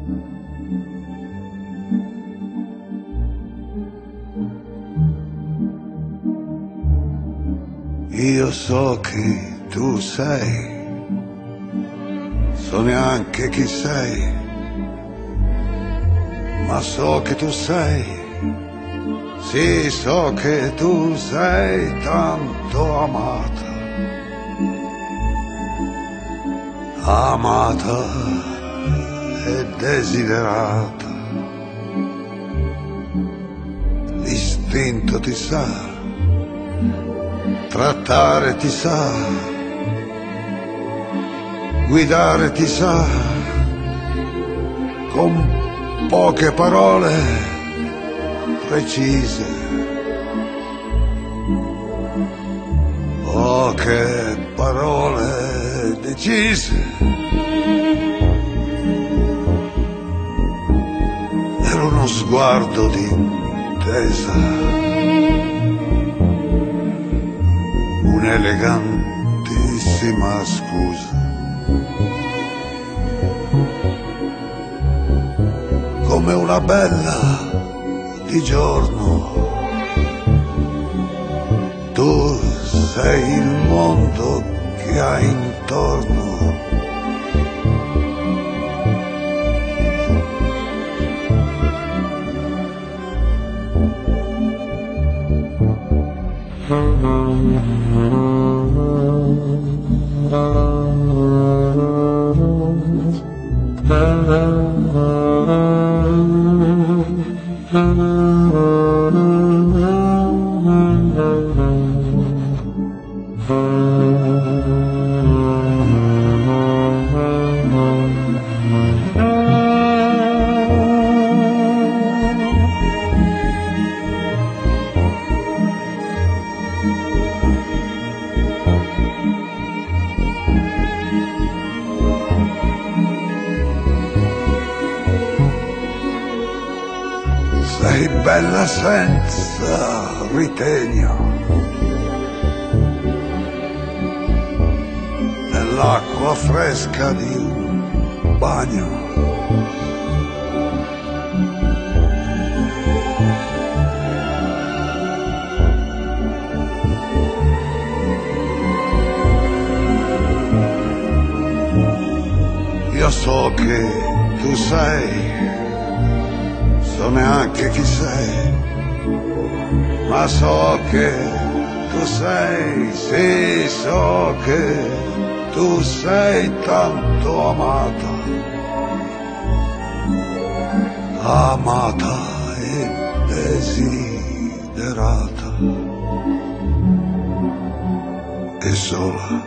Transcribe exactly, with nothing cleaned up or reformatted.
Io so chi tu sei, so neanche chi sei, ma so che tu sei, sì, so che tu sei tanto amata, amata e desiderata. L'istinto ti sa, trattare ti sa, guidare ti sa, con poche parole precise, poche parole decise. Era uno sguardo di intesa, un'elegantissima scusa, come una bella di giorno. Tu sei il mondo che hai intorno. Sei bella senza ritegno, nell'acqua fresca di un bagno. Io so che tu sei, so neanche chi sei, ma so che tu sei, sì, so che tu sei tanto amata, amata e desiderata, e sola.